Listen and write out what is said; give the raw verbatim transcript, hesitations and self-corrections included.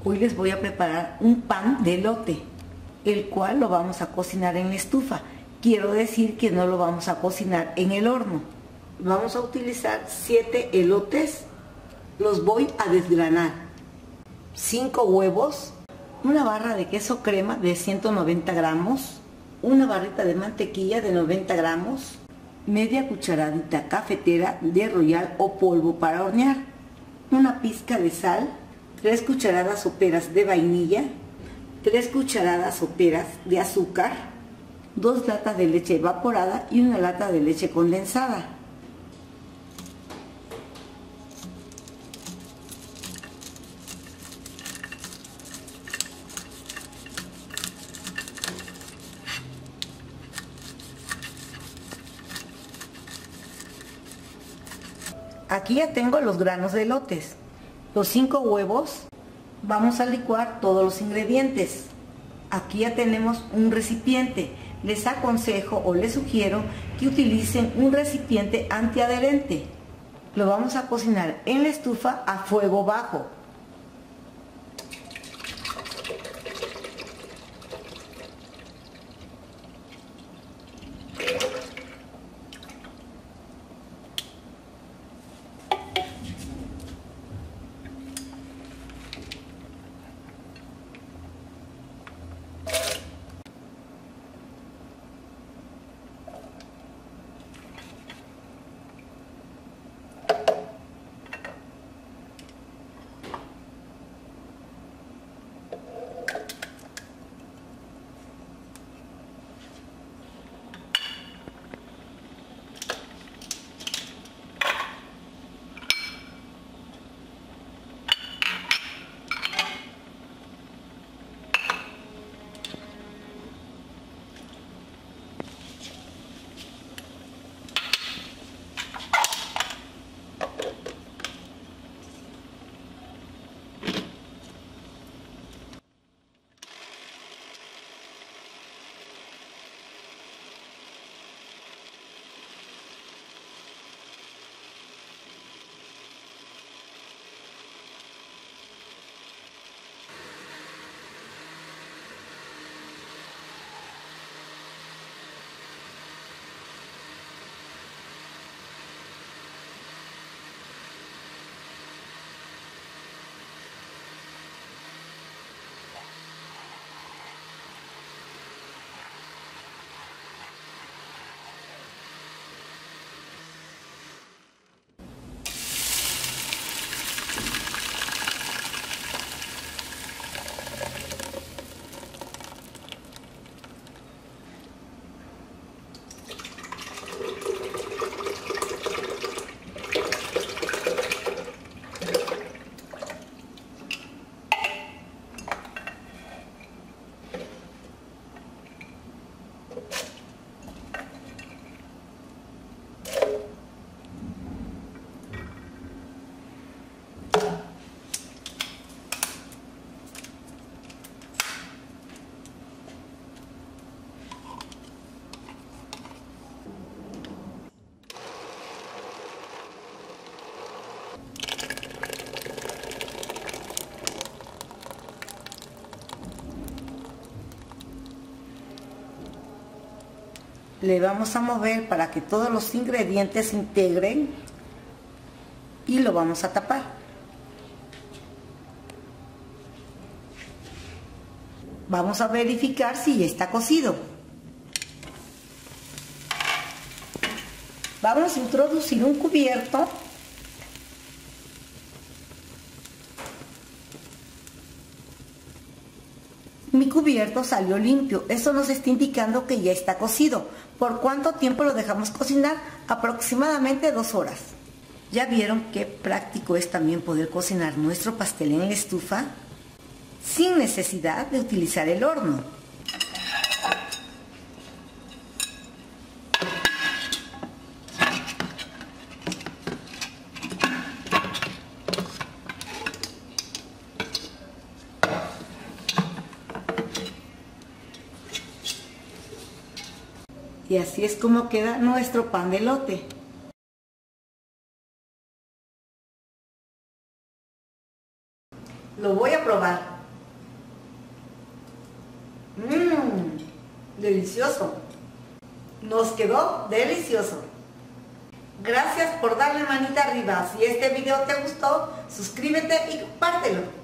Hoy les voy a preparar un pan de elote, el cual lo vamos a cocinar en la estufa. Quiero decir que no lo vamos a cocinar en el horno. Vamos a utilizar siete elotes, los voy a desgranar. cinco huevos, una barra de queso crema de ciento noventa gramos, una barrita de mantequilla de noventa gramos, media cucharadita cafetera de Royal o polvo para hornear, una pizca de sal, tres cucharadas soperas de vainilla, tres cucharadas soperas de azúcar, dos latas de leche evaporada y una lata de leche condensada. Aquí ya tengo los granos de elotes, los cinco huevos. Vamos a licuar todos los ingredientes. Aquí ya tenemos un recipiente. Les aconsejo o les sugiero que utilicen un recipiente antiadherente. Lo vamos a cocinar en la estufa a fuego bajo. Le vamos a mover para que todos los ingredientes se integren y lo vamos a tapar. Vamos a verificar si ya está cocido. Vamos a introducir un cubierto . Mi cubierto salió limpio, eso nos está indicando que ya está cocido. ¿Por cuánto tiempo lo dejamos cocinar? Aproximadamente dos horas. ¿Ya vieron qué práctico es también poder cocinar nuestro pastel en la estufa sin necesidad de utilizar el horno? Y así es como queda nuestro pan de elote. Lo voy a probar. delicioso. Nos quedó delicioso. Gracias por darle manita arriba. Si este video te gustó, suscríbete y compártelo.